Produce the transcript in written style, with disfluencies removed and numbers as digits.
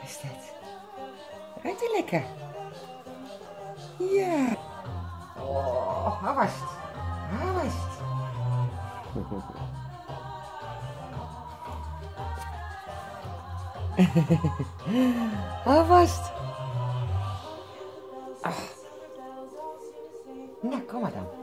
is dat? Ruikt hij lekker? Ja. Oh, waar was het? Waar was het? Waar was het? Ach. Nou, kom maar dan.